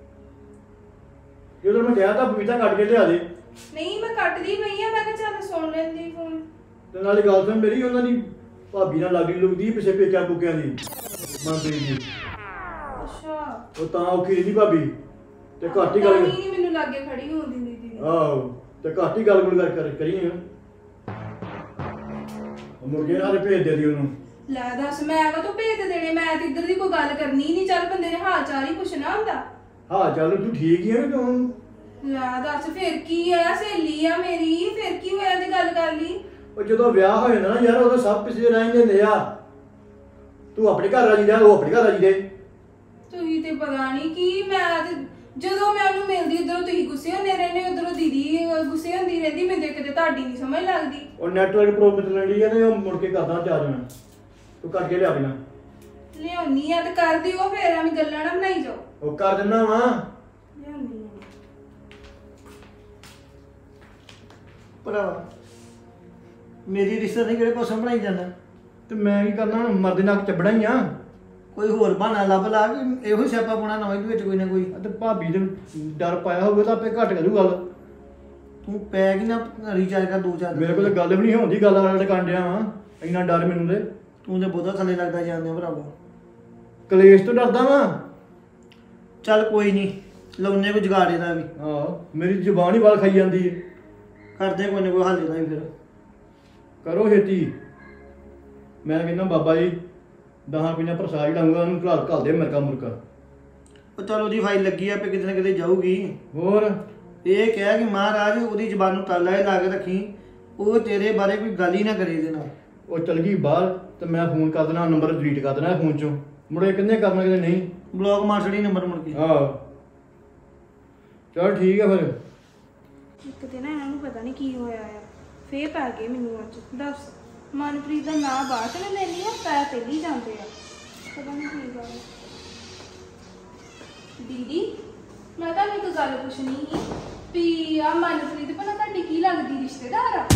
ਜਦੋਂ ਮੈਂ ਕਿਹਾ ਤਾਂ ਕਵਿਤਾ ਕੱਟ ਕੇ ਲਿਆ ਦੇ। ਨਹੀਂ ਮੈਂ ਕੱਟਦੀ ਪਈ ਆ, ਮੈਂ ਕਿਹਾ ਚੱਲ ਸੁਣ ਲੈਂਦੀ ਫੋਨ। ਤੇ ਨਾਲੇ ਗੱਲ ਸੁਣ ਮੇਰੀ, ਉਹਨਾਂ ਦੀ ਭਾਬੀ ਨਾਲ ਲਾਡੀ ਲੁਗਦੀ ਪਿੱਛੇ ਪੇਕਿਆਂ ਪੁੱਕਿਆਂ ਦੀ ਮਨਪ੍ਰੀਤ ਦੀ। ਅੱਛਾ ਉਹ ਤਾਂ ਔਖੀ ਨਹੀਂ ਭਾਬੀ, ਤੇ ਘੱਟ ਹੀ ਗੱਲ। ਨਹੀਂ ਮੈਨੂੰ ਲਾਗੇ ਖੜੀ ਹੋਣ ਦਿੰਦੀ ਦੀਦੀ। ਆਹੋ ਤੇ ਘੱਟ ਹੀ ਗੱਲ ਗੁਲ ਕਰ ਕਰੀ ਆ। ਮੁਰਗੇ ਨਾਲ ਭੇਜ ਦੇ ਦੀ ਉਹਨੂੰ। ਲੈ ਦੱਸ, ਮੈਂ ਵਾ ਤੂੰ ਭੇਜ ਦੇਣੇ? ਮੈਂ ਤੇ ਇੱਧਰ ਦੀ ਕੋਈ ਗੱਲ ਕਰਨੀ ਨਹੀਂ। ਚੱਲ ਬੰਦੇ ਨੇ ਹਾਲ ਚਾਲ ਹੀ ਪੁੱਛਣਾ ਹੁੰਦਾ। ਹਾਂ ਚੱਲ ਤੂੰ ਠੀਕ ਹੀ ਆ ਤੂੰ। ਲੈ ਦੱਸ ਫਿਰ ਕੀ ਆ, ਸਹੇਲੀ ਆ ਮੇਰੀ, ਫਿਰ ਕੀ ਹੋਇਆ ਜੇ ਗੱਲ ਕਰ ਲਈ? ਉਹ ਜਦੋਂ ਵਿਆਹ ਹੋ ਜਾਂਦਾ ਨਾ ਯਾਰ, ਉਦੋਂ ਸਭ ਪਿੱਛੇ ਰਹਿ ਜਾਂਦੇ ਆ। ਤੂੰ ਆਪਣੇ ਘਰ ਰਾਜੀ ਰਹਿ, ਉਹ ਆਪਣੇ ਘਰ ਰਾਜੀ ਰਹੇ। ਤੁਸੀਂ ਤੇ ਪਤਾ ਨਹੀਂ ਕੀ, ਮੈਂ ਤੇ ਜਦੋਂ ਮੈਂ ਉਹਨੂੰ ਮਿਲਦੀ ਉਧਰੋਂ ਤੁਸੀਂ ਗੁੱਸੇ ਹੁੰਦੇ ਰਹਿੰਦੇ, ਉਧਰੋਂ ਦੀਦੀ ਗੁੱਸੇ ਹੁੰਦੀ ਰਹਿੰਦੀ। ਮੈਨੂੰ ਦੇਖ ਕੇ ਤੇ ਤੁਹਾਡੀ ਨਹੀਂ ਸਮਝ ਲੱਗਦੀ। ਉਹ ਨੈਟਵਰਕ ਪ੍ਰੋਬਲਮ ਚੱਲਣੀ ਆ ਤੇ ਉਹ ਮੁੜ ਕੇ ਕਰਦਾ ਚਾਹ ਜਾਣਾ। ਤੂੰ ਕੱਟ ਕੇ ਲਿਆ ਬਿਨਾ ਲਿਆਉਣੀ ਆ ਤੇ ਕਰ ਦਿਓ, ਫਿਰ ਐਵੇਂ ਗੱਲਾਂ ਨਾ ਬਣਾਈ ਜਾਓ। ਉਹ ਕਰ ਦਿੰਦਾ ਵਾ। ਲਿਆਉਣੀ ਆ। ਭਰਾਵਾ ਮੇਰੀ ਰਿਸ਼ਤਾ ਨਹੀਂ ਕਿਹੜੇ ਪਾਸੋਂ ਬਣਾਈ ਜਾਂਦਾ। ਤੇ ਮੈਂ ਕੀ ਕਰਨਾ, ਮਰਦੇ ਨਾਲ ਚੱਬੜਾ ਹੀ ਆ। ਕੋਈ ਹੋਰ ਬਹਾਨਾ ਲੱਭ ਲਾ ਕਿ ਇਹੋ ਸਿਆਪਾ ਪਾਉਣਾ ਨਵਾਂ ਦੇ ਵਿੱਚ ਕੋਈ ਨਾ ਕੋਈ। ਤੇ ਭਾਬੀ ਦੇ ਡਰ ਪਾਇਆ ਹੋਵੇ ਤਾਂ ਆਪੇ ਘੱਟ ਕਰੂ ਗੱਲ। ਤੂੰ ਪੈ ਗਈ ਨਾ ਰੀਚਾਰਜ ਕਰ 2-4 ਮੇਰੇ ਕੋਲ ਤਾਂ ਗੱਲ ਵੀ ਨਹੀਂ ਹੁੰਦੀ, ਗੱਲ ਵਾਲਾ ਕਾਂਡਿਆ ਵਾ। ਇੰਨਾ ਡਰ ਮੈਨੂੰ ਤੇ। ਤੂੰ ਤੇ ਬਹੁਤਾ ਥੱਲੇ ਲੱਗਦਾ ਜਾਂਦੇ ਭਰਾਵਾ। ਕਲੇਸ਼ ਤੋਂ ਡਰਦਾ ਵਾ। ਚੱਲ ਕੋਈ ਨਹੀਂ, ਲਾਉਨੇ ਕੋਈ ਜੁਗਾੜ ਇਹਦਾ ਵੀ। ਆਹੋ ਮੇਰੀ ਜ਼ੁਬਾਨ ਹੀ ਵਾਲ ਖਾਈ ਜਾਂਦੀ ਹੈ। ਕਰਦੇ ਕੋਈ ਨਾ ਕੋਈ ਹੱਲ ਇਹਦਾ ਵੀ ਫਿਰ। ਕਰੋ ਛੇਤੀ। ਮੈਂ ਕਹਿੰਦਾ ਬਾਬਾ ਜੀ 10 ਰੁਪਈਆ ਪ੍ਰਸਾਦ ਲਾਉਂਗਾ, ਉਹਨੂੰ ਘੱਲ ਦੇ ਮਿਰਕਾ ਮੁਰਕਾ। ਉਹ ਚੱਲ ਉਹਦੀ ਫਾਈਲ ਲੱਗੀ ਆ, ਆਪੇ ਕਿਤੇ ਨਾ ਕਿਤੇ ਜਾਊਗੀ। ਹੋਰ ਇਹ ਕਿਹਾ ਕਿ ਮਹਾਰਾਜ ਉਹਦੀ ਜ਼ਬਾਨ ਨੂੰ ਤਾਲਾ ਲਾ ਕੇ ਰੱਖੀ, ਉਹ ਤੇਰੇ ਬਾਰੇ ਕੋਈ ਗੱਲ ਹੀ ਨਾ ਕਰੇ ਇਹਦੇ ਨਾਲ। ਉਹ ਚਲ ਗਈ ਬਾਹਰ ਤੇ ਮੈਂ ਫੋਨ ਕਰ ਦੇਣਾ, ਨੰਬਰ ਡਿਲੀਟ ਕਰ ਦੇਣਾ ਫੋਨ ਚੋਂ। ਮੁੜੇ ਕਿੰਨੇ ਕਰਨਾ ਕਿਤੇ ਨਹੀਂ। ਬਲੌਕ ਮਾਰ ਛੜੀ ਨੰਬਰ ਮੁੜ ਕੇ। ਆਹ ਚਲ ਠੀਕ ਆ ਫਿਰ। ਇੱਕ ਦਿਨ ਇਹਨਾਂ ਨੂੰ ਪਤਾ ਨਹੀਂ ਕੀ ਹੋਇਆ ਆ, ਫੇਰ ਪੈ ਗਏ ਮੈਨੂੰ ਅੱਜ। ਦੱਸ, ਮਨਪ੍ਰੀਤ ਦਾ ਨਾਂ ਬਾਅਦ ਚ ਲੈਣੀ ਆ, ਪੈ ਪਹਿਲੀ ਜਾਂਦੇ ਆ। ਪਤਾ ਨਹੀਂ ਕੀ ਗੱਲ। ਦੀਦੀ ਮੈਂ ਤੁਹਾਨੂੰ ਇੱਕ ਗੱਲ ਪੁੱਛਣੀ ਸੀ ਵੀ ਆ ਮਨਪ੍ਰੀਤ ਭਲਾ ਤੁਹਾਡੀ ਕੀ ਲੱਗਦੀ ਰਿਸ਼ਤੇਦਾਰ ਆ?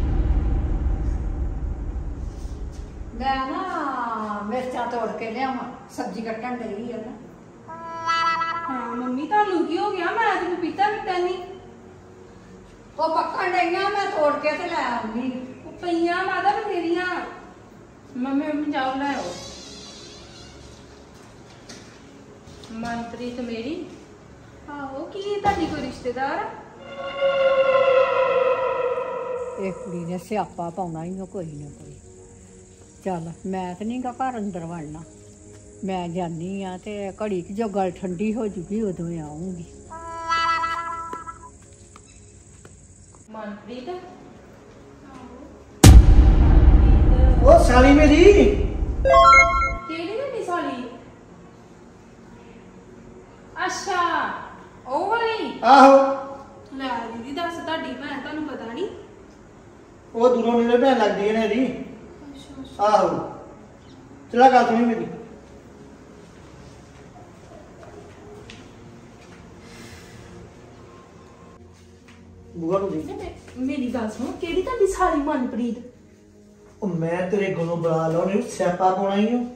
ਮੈਂ ਨਾ ਮਿਰਚਾਂ ਤੋੜ ਕੇ ਲਿਆਵਾਂ, ਸਬਜ਼ੀ ਕੱਟਣ ਡਈ ਆ ਨਾ। ਹਾਂ ਮੰਮੀ ਤੁਹਾਨੂੰ ਕੀ ਹੋ ਗਿਆ? ਮੈਂ ਤੈਨੂੰ ਪੀਤਾ ਮਿੱਟਾ ਨਹੀਂ। ਉਹ ਪੱਕਣ ਡਈਆਂ, ਮੈਂ ਤੋੜ ਕੇ ਤੇ ਲੈ ਆਉਂਦੀ। ਉਹ ਪਈਆਂ ਮਾਤਾ ਬਥੇਰੀਆਂ। ਮੰਮੀ ਜਾਓ ਲੈ ਆਓ। ਮਨਪ੍ਰੀਤ ਮੇਰੀ ਆਹੋ, ਕੀ ਤੁਹਾਡੀ ਕੋਈ ਰਿਸ਼ਤੇਦਾਰ ਆ? ਇਹ ਕੁੜੀ ਨੇ ਸਿਆਪਾ ਪਾਉਣਾ ਹੀ ਕੋਈ ਨਾ ਕੋਈ। ਚੱਲ ਮੈਂ ਤੇ ਨਹੀਂ ਗਾ ਘਰ ਅੰਦਰ ਵੜਨਾ, ਮੈਂ ਜਾਨੀ ਆ ਤੇ ਘੜੀ ਕਿ ਜੋ ਗੱਲ ਠੰਡੀ ਹੋ ਜੂਗੀ ਉਦੋਂ ਆਉਂਗੀ। ਮਨਪ੍ਰੀਤ ਉਹ ਸਾਲੀ ਮੇਰੀ। ਕਿਹੜੀ ਵੱਡੀ ਸਾਲੀ? ਅੱਛਾ ਉਹ ਵਾਲੀ। ਆਹੋ ਲੈ ਦੀਦੀ ਦੱਸ, ਤੁਹਾਡੀ ਭੈਣ ਤੁਹਾਨੂੰ ਪਤਾ ਨਹੀਂ? ਉਹ ਦੂਰੋਂ ਮੇਰੇ ਭੈਣ ਲੱਗਦੀ ਹੈ ਨਾ ਇਹਦੀ। ਅੱਛਾ ਅੱਛਾ। ਆਹੋ ਚਲਾ ਗੱਲ ਸੁਣੀ ਮੇਰੀ। ਬੁਆ ਨੂੰ ਦੇਖ। ਮੇਰੀ ਗੱਲ ਸੁਣ, ਕਿਹੜੀ ਤੁਹਾਡੀ ਸਾਲੀ ਮਨਪ੍ਰੀਤ? ਉਹ ਮੈਂ ਤੇਰੇ ਕੋਲੋਂ ਬੁਲਾ ਲਓ, ਨਹੀਂ ਸਿਆਪਾ ਪਾਉਣਾ ਹੀ ਹੋ।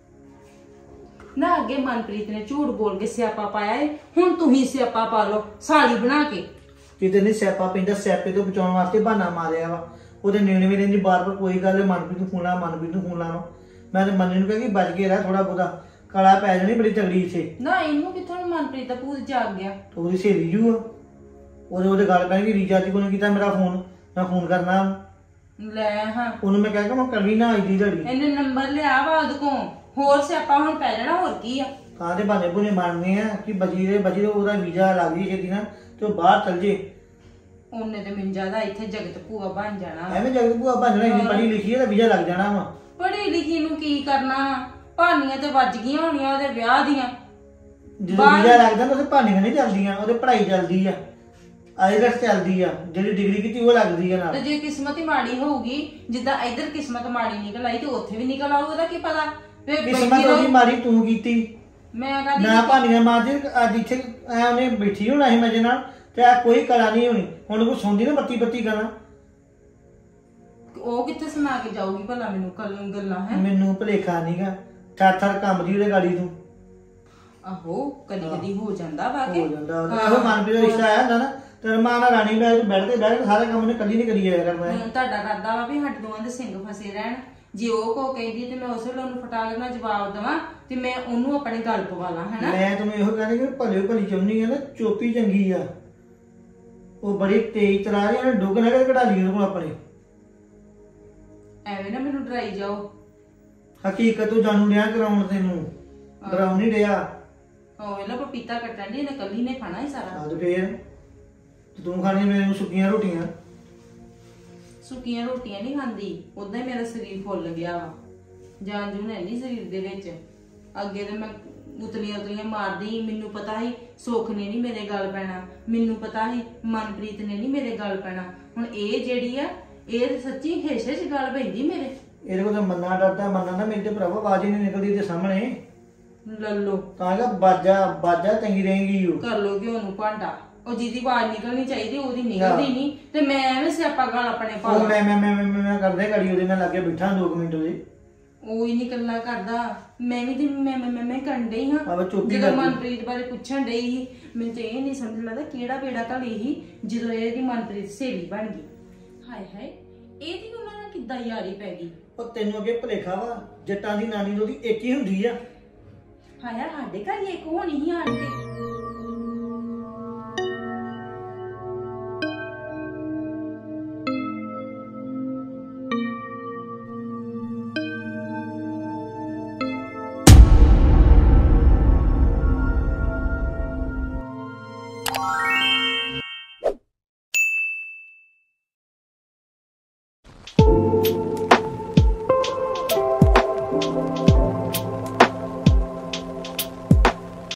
ਨਾ ਅੱਗੇ ਮਨਪ੍ਰੀਤ ਨੇ ਝੂਠ ਬੋਲ ਕੇ ਸਿਆਪਾ ਪਾਇਆ ਏ, ਹੁਣ ਤੁਸੀਂ ਸਿਆਪਾ ਪਾ ਲਓ ਸਾਲੀ ਬਣਾ ਕੇ। ਕਿਤੇ ਨਹੀਂ ਸਿਆਪਾ ਪੈਂਦਾ, ਸਿਆਪੇ ਤੋਂ ਬਚਾਉਣ ਵਾਸਤੇ ਬਹਾਨਾ ਮਾਰਿਆ ਵਾ। ਉਹਦੇ ਨੇੜੇ ਵੀ ਰਹਿੰਦੀ ਬਾਰ-ਬਾਰ ਕੋਈ ਗੱਲ ਮਨਪ੍ਰੀਤ ਨੂੰ ਫੋਨ ਲਾ, ਮਨਪ੍ਰੀਤ ਨੂੰ ਫੋਨ ਲਾ। ਮੈਂ ਤੇ ਮੰਨੇ ਨੂੰ ਕਿਹਾ ਕਿ ਬਚ ਕੇ ਰਹਿ, ਥੋੜਾ ਬਹੁਤਾ ਕਾਲਾ ਪੈ ਜਾਣੀ ਬੜੀ ਤਗੜੀ ਇੱਥੇ। ਨਾ ਇਹਨੂੰ ਕਿੱਥੋਂ ਮਨਪ੍ਰੀਤ ਦਾ ਭੂਤ ਜਾਗ ਗਿਆ। ਉਹਦੀ ਸਹੇਲੀ ਜੂ ਆ, ਉਹਦੇ ਗੱਲ ਪੈਣੀ ਕਿ ਰੀਚਾਰਜ ਕੋਲ ਕੀਤਾ ਮੇਰਾ ਫੋਨ, ਮੈਂ ਫੋਨ ਕਰਨਾ ਲੈ ਹਾਂ ਉਹਨੂੰ, ਮੈਂ ਕਹਿ ਕੇ ਮੈਂ ਕਰਨੀ ਨਾ ਆਈ ਦੀ ਘੜੀ। ਇਹਨੇ ਨੰਬਰ ਲਿਆ ਵਾ ਉਹਦੇ ਕੋਲ, ਹੋਰ ਸਿਆਪਾ ਹੁਣ ਪੈ ਜਾਣਾ, ਹੋਰ ਕੀ ਆ। ਕਾਹਦੇ ਬਹਾਨੇ ਬੁਨੇ ਮਾਰਨੇ ਆ ਕਿ ਬਜੀ ਉਹਦਾ ਵੀਜ਼ਾ ਲੱਗ ਗਈ ਛੇਤੀ ਨਾ ਤੇ ਉਹ ਬਾਹਰ ਚੱਲ ਜੇ। ਉਹਨੇ ਤੇ ਮੈਨੂੰ ਜ਼ਿਆਦਾ ਇੱਥੇ ਜਗਤ ਭੂਆ ਬਣ ਜਾਣਾ। ਐਵੇਂ ਜਗਤ ਭੂਆ ਬਣ ਜਾਣਾ, ਇੰਨੀ ਪੜ੍ਹੀ ਲਿਖੀ ਹੈ ਤਾਂ ਵੀਜ਼ਾ ਲੱਗ ਜਾਣਾ ਵਾ। ਪੜ੍ਹੀ ਲਿਖੀ ਨੂੰ ਕੀ ਕਰਨਾ ਵਾ, ਭਾਨੀਆਂ ਤੇ ਵੱਜ ਗਈਆਂ ਹੋਣੀਆਂ ਉਹਦੇ ਵਿਆਹ ਦੀਆਂ। ਜਦੋਂ ਵੀਜ਼ਾ ਲੱਗਦਾ ਨਾ ਉਹਦੇ ਭਾਨੀਆਂ ਨਹੀਂ ਚੱਲਦੀਆਂ, ਉਹਦੇ ਪੜ੍ਹਾਈ ਚੱਲਦੀ ਆ, ਆਈਲੈਟਸ ਚੱਲਦੀ ਆ, ਜਿਹੜੀ ਡਿਗਰੀ ਕੀਤੀ ਉਹ ਲੱਗਦੀ ਆ ਨਾਲ। ਤੇ ਜੇ ਕਿਸਮਤ ਹੀ ਮਾੜੀ ਹੋਊਗੀ, ਜਿੱਦਾਂ ਇੱਧਰ ਕਿਸਮਤ ਮਾੜੀ ਨਿਕਲ ਆਈ ਤੇ ਉੱਥੇ ਵੀ ਨਿਕਲ ਆਊ, ਉਹਦਾ ਕੀ ਪਤਾ। ਕਿਸਮਤ ਉਹਦੀ ਮਾੜੀ ਤੂੰ ਕੀਤੀ, ਮੈਂ ਕਹਦੀ ਨਾ ਭਾਨੀਆਂ ਮਾਰਦੀ। ਅੱਜ ਇੱਥੇ ਐ ਉਹਨੇ ਬੈਠੀ ਹੋਣਾ ਸੀ ਮਜੇ ਨਾਲ, ਤੇ ਆ ਕੋਈ ਕਲਾ ਨਹੀਂ ਹੋਣੀ। ਹੁਣ ਉਹ ਸੌਂਦੀ ਨਾ ਬੱਤੀ ਗਾਣਾ, ਉਹ ਕਿੱਥੇ ਸੁਣਾ ਕੇ ਜਾਊਗੀ ਭਲਾ ਮੈਨੂੰ ਗੱਲਾਂ ਹੈ। ਮੈਨੂੰ ਭੁਲੇਖਾ ਨਹੀਂਗਾ, ਥਰ ਕੰਮ ਦੀ ਉਹਦੇ ਗਾੜੀ ਤੋਂ। ਆਹੋ ਕਦੀ ਕਦੀ ਹੋ ਜਾਂਦਾ ਵਾ ਹੋ ਜਾਂਦਾ ਇਹੋ ਮਨਪ੍ਰੀਤ ਦਾ ਰਿਸ਼ਤਾ ਆਇਆ ਹੁੰਦਾ ਨਾ, ਤੇ ਮਾਂ ਨਾਲ ਰਾਣੀ ਮੈਂ ਬੈਠ ਕੇ ਸਾਰਾ ਕੰਮ ਉਹਨੇ ਕੱਲੀ ਨਹੀਂ ਕਰੀ ਜਾਇਆ ਕਰਨਾ ਹੈ। ਤੁਹਾਡਾ ਕਰਦਾ ਵਾ ਵੀ ਸਾਡੇ ਦੋਵਾਂ ਦੇ ਸਿੰਘ ਫਸੇ ਰਹਿਣ। ਜੇ ਉਹ ਕੋ ਕਹਿੰਦੀ ਤੇ ਮੈਂ ਉਸੇ ਵੇਲੇ ਉਹਨੂੰ ਫਟਾ ਕੇ ਨਾ ਜਵਾਬ ਦੇਵਾਂ ਤੇ ਮੈਂ ਉਹਨੂੰ ਆਪਣੇ ਗੱਲ ਪਵਾ ਲਾਂ, ਹੈਨਾ। ਮੈਂ ਤੈਨੂੰ ਇਹੋ ਕਹਿੰਦੀ ਕਿ ਭਲੀ ਚਾਹੁੰਦੀ ਆ ਨਾ, ਚੋਪੀ ਚੰਗੀ ਆ, ਉਹ ਬੜੀ ਤੇਜ਼ ਤਰਾ ਰਹੀ, ਉਹਨੇ ਡੁੱਗ ਨਾ ਕੇ ਕਢਾ ਲਈ ਉਹਦੇ ਕੋਲ ਆਪਣੇ। ਐਵੇਂ ਨਾ ਮੈਨੂੰ ਡਰਾਈ ਜਾਓ, ਹਕੀਕਤ ਤੋਂ ਜਾਣੂ ਲਿਆ ਕਰਾਉਣ, ਤੈਨੂੰ ਡਰਾਉ ਨਹੀਂ ਰਿਹਾ। ਉਹ ਵੇਲਾ ਪਪੀਤਾ ਕੱਟਣ ਦੀ ਇਹਨੇ ਕੱਲੀ ਨੇ ਖਾਣਾ ਹੀ ਸਾਰਾ। ਤੇ ਫੇਰ ਤੂੰ ਖਾਣੀ ਮੈਨੂੰ ਸੁੱਕੀਆਂ ਰੋਟੀਆਂ। ਸੁੱਕੀਆਂ ਰੋਟੀਆਂ ਨਹੀਂ ਖਾਂਦੀ, ਉਦਾਂ ਹੀ ਮੇਰਾ ਸਰੀਰ ਫੁੱਲ ਗਿਆ ਵਾ, ਜਾਨ ਜੂਨ ਹੈ ਨਹੀਂ ਸਰੀਰ ਦੇ ਵਿੱਚ। ਅੱਗੇ ਤੇ ਮੈਂ ਉਤਲੀਆਂ ਮਾਰਦੀ, ਮੈਨੂੰ ਪਤਾ ਸੀ ਸੁੱਖ ਨੇ ਨਹੀਂ ਮੇਰੇ ਗੱਲ ਪੈਣਾ, ਮੈਨੂੰ ਪਤਾ ਸੀ ਮਨਪ੍ਰੀਤ ਨੇ ਨਹੀਂ ਮੇਰੇ ਗੱਲ ਪੈਣਾ। ਹੁਣ ਇਹ ਜਿਹੜੀ ਆ, ਇਹ ਸੱਚੀ ਹਿੱਸੇ 'ਚ ਗੱਲ ਪੈਂਦੀ ਮੇਰੇ। ਇਹਦੇ ਕੋਲ ਤਾਂ ਮੰਨਾ ਡਰਦਾ, ਮੰਨਾ ਨਾ, ਮੇਰੇ ਤੇ ਭਰਾਵਾ ਆਵਾਜ਼ ਹੀ ਨਹੀਂ ਨਿਕਲਦੀ ਤੇ ਸਾਹਮਣੇ। ਲੱਲੋ ਤਾਂ ਕਿ ਬਾਜਾ ਤੰਗੀ ਰਹੇਗੀ। ਉਹ ਕਰ ਲੋ ਘਿਓ ਨੂੰ ਭਾਂਡਾ, ਉਹ ਜਿਹਦੀ ਆਵਾਜ਼ ਨਿਕਲਣੀ ਚਾਹੀਦੀ ਉਹਦੀ ਨਿਕਲਦੀ ਨਹੀਂ, ਤੇ ਮੈਂ ਐਵੇਂ ਸਿਆਪਾ ਗਾਲ ਆਪਣੇ ਪਾ ਲਾਂ। ਮੈਂ ਕਰਦੇ ਘੜੀ ਉਹਦੇ ਨਾਲ ਲੱਗੇ ਬੈਠਾ 2 ਮਿੰਟ ਉਹਦੇ, ਉਹ ਹੀ ਨਹੀਂ ਗੱਲਾਂ ਕਰਦਾ। ਮੈਂ ਵੀ ਤੇ ਮੈਂ ਕਰਨ ਡਈ ਹਾਂ। ਜਦੋਂ ਮਨਪ੍ਰੀਤ ਬਾਰੇ ਪੁੱਛਣ ਡਈ ਸੀ, ਮੈਨੂੰ ਤੇ ਇਹ ਨਹੀਂ ਸਮਝ ਲੱਗਦਾ ਕਿਹੜਾ ਬੇੜਾ ਘਲੀ ਸੀ ਜਦੋਂ ਇਹਦੀ ਮਨਪ੍ਰੀਤ ਸਹੇਲੀ ਬਣ ਗਈ। ਹਾਏ ਹਾਏ, ਇਹਦੀ ਉਹਨਾਂ ਨਾਲ ਕਿੱਦਾਂ ਯਾਰੀ ਪੈ ਗਈ। ਉਹ ਤੈਨੂੰ ਅੱਗੇ ਭੁਲੇਖਾ ਵਾ, ਜੱਟਾਂ ਦੀ ਨਾਨੀ ਉਹਦੀ ਇੱਕ ਹੀ ਹੁੰਦੀ ਆ। ਹਾਏ ਯਾਰ, ਸਾਡੇ ਘਰ ਹੀ ਇੱਕ ਹੋਣੀ ਹੀ ਆਣ ਕੇ।